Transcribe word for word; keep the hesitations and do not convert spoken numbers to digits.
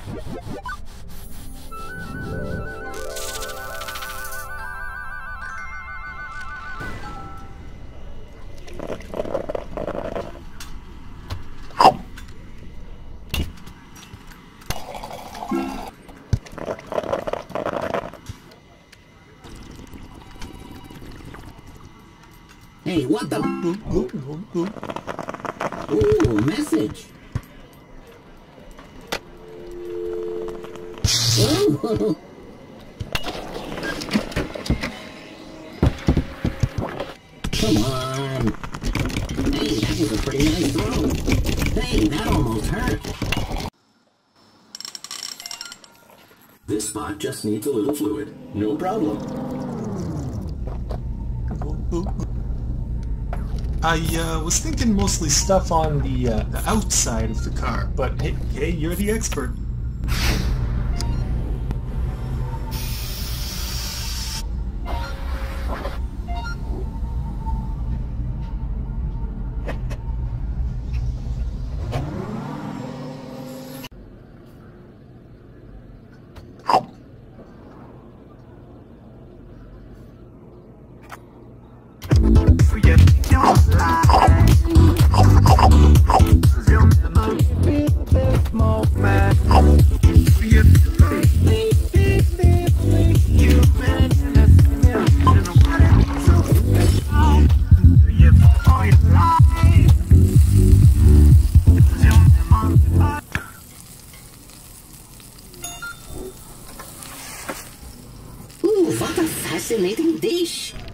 Hey, what the? Ooh, message. Ooh. Come on. Hey, that was a pretty nice throw. Hey, that almost hurt. This spot just needs a little fluid. No problem. I uh, was thinking mostly stuff on the, uh, the outside of the car, but hey, hey, you're the expert. Ooh, what a fascinating dish!